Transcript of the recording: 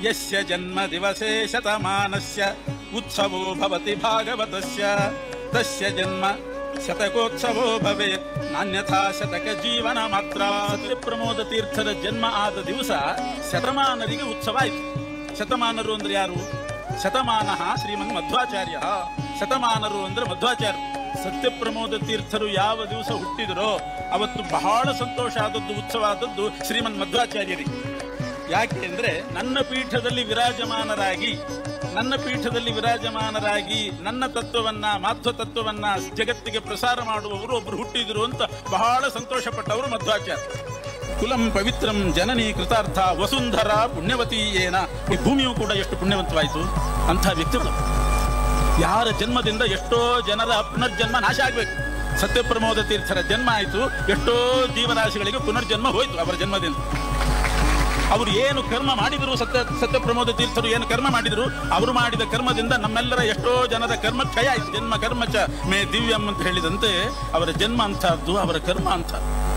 ಯಸ್ಯ ಜನ್ಮ ದಿವಸೇ ಶತಮಾನಸ್ಯ ಉತ್ಸವೋ ಭವತಿ ಭಾಗವತಸ್ಯ ತಸ್ಯ ಜನ್ಮ ಶತಕೋತ್ಸವೋ ಭವೇತ್ ನಾನ್ಯಥಾ ಶತಕ ಜೀವನ ಮಾತ್ರ. ಪ್ರಮೋದ ತೀರ್ಥರ ಜನ್ಮ ಆದ ದಿವಸ ಶತಮಾನರಿಗೆ ಉತ್ಸವ ಆಯಿತು. ಶತಮಾನರು ಅಂದ್ರೆ ಯಾರು? ಶತಮಾನ ಶ್ರೀಮನ್ ಮಧ್ವಾಚಾರ್ಯ. ಶತಮಾನರು ಅಂದ್ರೆ ಮಧ್ವಾಚಾರ್ಯ. ಸತ್ಯಪ್ರಮೋದ ತೀರ್ಥರು ಯಾವ ದಿವಸ ಹುಟ್ಟಿದರೋ ಅವತ್ತು ಬಹಳ ಸಂತೋಷ ಆದದ್ದು, ಉತ್ಸವ ಆದದ್ದು ಶ್ರೀಮನ್ ಮಧ್ವಾಚಾರ್ಯರಿಗೆ. ಯಾಕೆ ಅಂದ್ರೆ ನನ್ನ ಪೀಠದಲ್ಲಿ ವಿರಾಜಮಾನರಾಗಿ ನನ್ನ ತತ್ವವನ್ನ, ಮಾಧ್ವ ತತ್ವವನ್ನ ಜಗತ್ತಿಗೆ ಪ್ರಸಾರ ಮಾಡುವವರು ಒಬ್ರು ಹುಟ್ಟಿದ್ರು ಅಂತ ಬಹಳ ಸಂತೋಷ ಪಟ್ಟವರು ಮಧ್ವಾಚಾರ್ಯ. ಕುಲಂ ಪವಿತ್ರಂ ಜನನೀ ಕೃತಾರ್ಥ ವಸುಂಧರ ಪುಣ್ಯವತಿ ಏನ. ಈ ಭೂಮಿಯೂ ಕೂಡ ಎಷ್ಟು ಪುಣ್ಯವಂತವಾಯಿತು. ಅಂಥ ವ್ಯಕ್ತಿಗಳು ಯಾರ ಜನ್ಮದಿಂದ ಎಷ್ಟೋ ಜನರ ಪುನರ್ಜನ್ಮ ನಾಶ ಆಗ್ಬೇಕು. ಸತ್ಯಪ್ರಮೋದ ತೀರ್ಥರ ಜನ್ಮ ಆಯಿತು, ಎಷ್ಟೋ ಜೀವರಾಶಿಗಳಿಗೆ ಪುನರ್ಜನ್ಮ ಹೋಯ್ತು ಅವರ ಜನ್ಮದಿಂದ. ಅವರು ಏನು ಕರ್ಮ ಮಾಡಿದರು, ಸತ್ಯಪ್ರಮೋದ ತೀರ್ಥರು ಏನು ಕರ್ಮ ಮಾಡಿದರು, ಅವರು ಮಾಡಿದ ಕರ್ಮದಿಂದ ನಮ್ಮೆಲ್ಲರ ಎಷ್ಟೋ ಜನರ ಕರ್ಮ ಕ್ಷಯ ಆಯಿತು. ಜನ್ಮ ಕರ್ಮ ಚ ಮೇ ದಿವ್ಯಂ ಅಂತ ಹೇಳಿದಂತೆ ಅವರ ಜನ್ಮ ಅಂತಹದ್ದು, ಅವರ ಕರ್ಮ ಅಂತ.